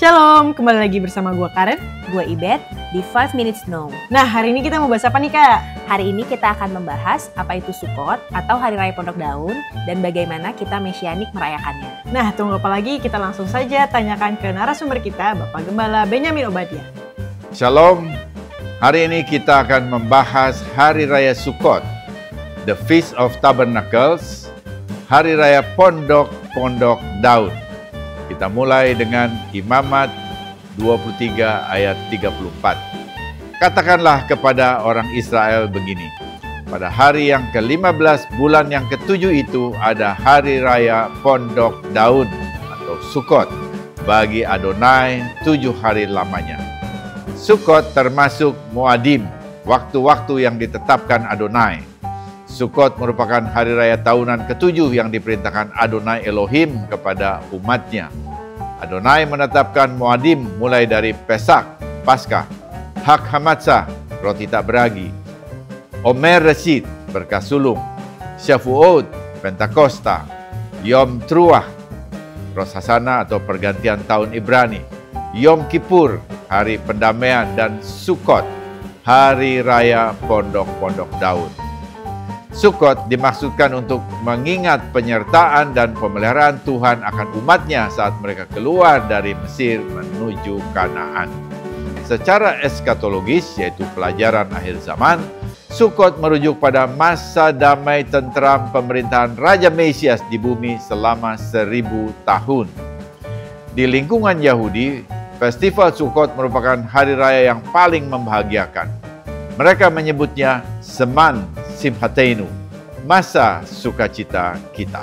Shalom, kembali lagi bersama gue Karen. Gue Ibet di 5 Minutes Now. Nah, hari ini kita mau bahas apa nih, Kak? Hari ini kita akan membahas apa itu Sukot atau Hari Raya Pondok Daun dan bagaimana kita Mesianik merayakannya. Nah, tunggu apa lagi? Kita langsung saja tanyakan ke narasumber kita, Bapak Gembala Benyamin Obadia. Shalom, hari ini kita akan membahas Hari Raya Sukot, The Feast of Tabernacles, Hari Raya Pondok Daun. Kita mulai dengan Imamat 23 ayat 34. Katakanlah kepada orang Israel begini, pada hari yang ke-15 bulan yang ke-7 itu ada Hari Raya Pondok Daun atau Sukot bagi Adonai 7 hari lamanya. Sukot termasuk Moadim, waktu-waktu yang ditetapkan Adonai. Sukot merupakan hari raya tahunan ke-7 yang diperintahkan Adonai Elohim kepada umatnya. Adonai menetapkan Moadim mulai dari Pesak, Paskah, Hak Hamatsah, roti tak beragi, Omer Reshit, berkah sulung, Shavuot, Pentakosta, Yom Truah, Rosh Hashanah atau pergantian tahun Ibrani, Yom Kippur, hari pendamaian, dan Sukot, hari raya Pondok Daun. Sukot dimaksudkan untuk mengingat penyertaan dan pemeliharaan Tuhan akan umatnya saat mereka keluar dari Mesir menuju Kanaan. Secara eskatologis, yaitu pelajaran akhir zaman, Sukot merujuk pada masa damai tentram pemerintahan Raja Mesias di bumi selama 1000 tahun. Di lingkungan Yahudi, Festival Sukot merupakan hari raya yang paling membahagiakan. Mereka menyebutnya Seman Simhateinu, masa sukacita kita.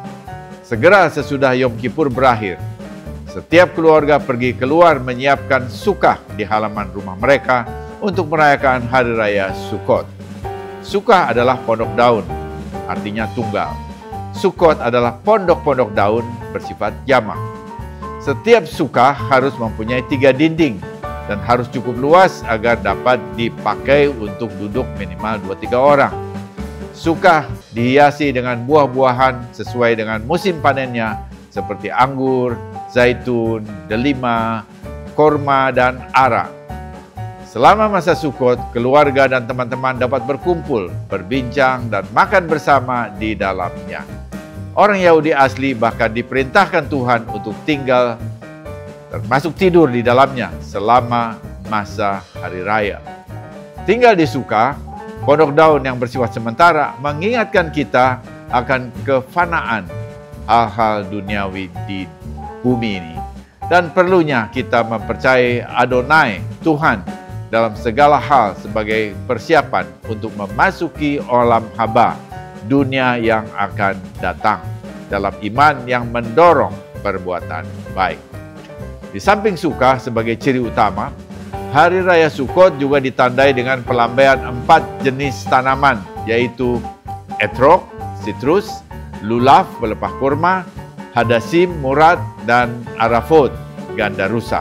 Segera sesudah Yom Kippur berakhir, setiap keluarga pergi keluar menyiapkan sukah di halaman rumah mereka untuk merayakan Hari Raya Sukot. Sukah adalah pondok daun, artinya tunggal. Sukot adalah pondok-pondok daun bersifat jamak. Setiap sukah harus mempunyai 3 dinding dan harus cukup luas agar dapat dipakai untuk duduk minimal 2-3 orang. Sukah dihiasi dengan buah-buahan sesuai dengan musim panennya seperti anggur, zaitun, delima, korma, dan ara. Selama masa Sukot, keluarga dan teman-teman dapat berkumpul, berbincang, dan makan bersama di dalamnya. Orang Yahudi asli bahkan diperintahkan Tuhan untuk tinggal, termasuk tidur di dalamnya selama masa hari raya. Tinggal di Sukah, pondok daun yang bersifat sementara, mengingatkan kita akan kefanaan hal-hal duniawi di bumi ini. Dan perlunya kita mempercayai Adonai, Tuhan, dalam segala hal sebagai persiapan untuk memasuki olam haba, dunia yang akan datang, dalam iman yang mendorong perbuatan baik. Di samping Sukah sebagai ciri utama, Hari Raya Sukot juga ditandai dengan pelambaian 4 jenis tanaman, yaitu etrog, sitrus, lulav, pelepah kurma, hadasim, murad, dan arafot, ganda rusa.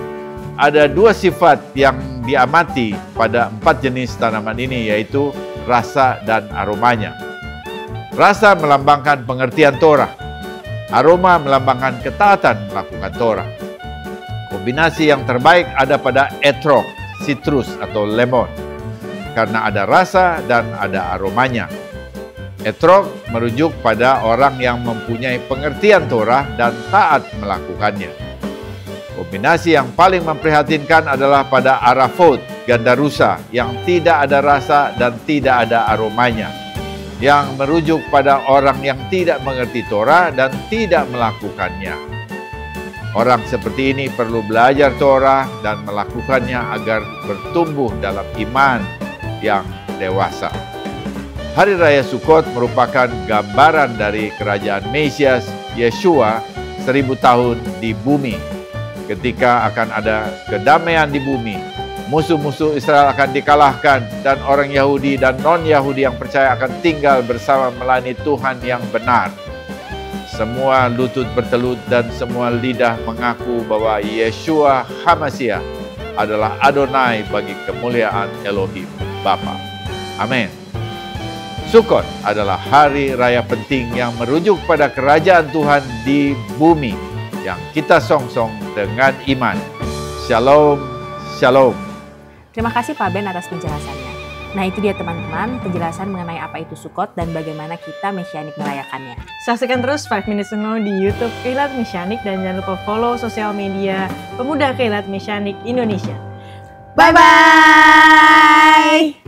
Ada 2 sifat yang diamati pada 4 jenis tanaman ini, yaitu rasa dan aromanya. Rasa melambangkan pengertian Torah, aroma melambangkan ketaatan melakukan Torah. Kombinasi yang terbaik ada pada etrog, sitrus atau lemon, karena ada rasa dan ada aromanya. Etrog merujuk pada orang yang mempunyai pengertian Torah dan taat melakukannya. Kombinasi yang paling memprihatinkan adalah pada arafot, ganda rusa, yang tidak ada rasa dan tidak ada aromanya, yang merujuk pada orang yang tidak mengerti Torah dan tidak melakukannya. Orang seperti ini perlu belajar Torah dan melakukannya agar bertumbuh dalam iman yang dewasa. Hari Raya Sukot merupakan gambaran dari kerajaan Mesias, Yeshua, 1000 tahun di bumi. Ketika akan ada kedamaian di bumi, musuh-musuh Israel akan dikalahkan dan orang Yahudi dan non-Yahudi yang percaya akan tinggal bersama melayani Tuhan yang benar. Semua lutut bertelut dan semua lidah mengaku bahwa Yeshua HaMashiach adalah Adonai bagi kemuliaan Elohim Bapa. Amin. Sukot adalah hari raya penting yang merujuk pada kerajaan Tuhan di bumi yang kita songsong dengan iman. Shalom, shalom. Terima kasih Pak Ben atas penjelasannya. Nah itu dia teman-teman, penjelasan mengenai apa itu Sukot dan bagaimana kita Mesianik merayakannya. Saksikan terus 5 Minutes to Know di YouTube Keilat Mesianik dan jangan lupa follow sosial media Pemuda Keilat Mesianik Indonesia. Bye-bye!